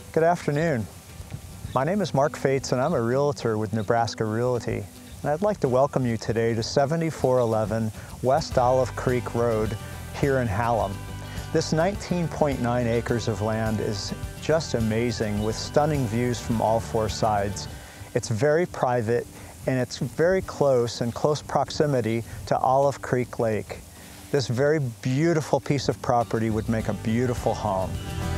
Good afternoon. My name is Mark Faatz and I'm a realtor with Nebraska Realty. And I'd like to welcome you today to 7411 West Olive Creek Road here in Hallam. This 19.9 acres of land is just amazing with stunning views from all four sides. It's very private and it's very close, in close proximity to Olive Creek Lake. This very beautiful piece of property would make a beautiful home.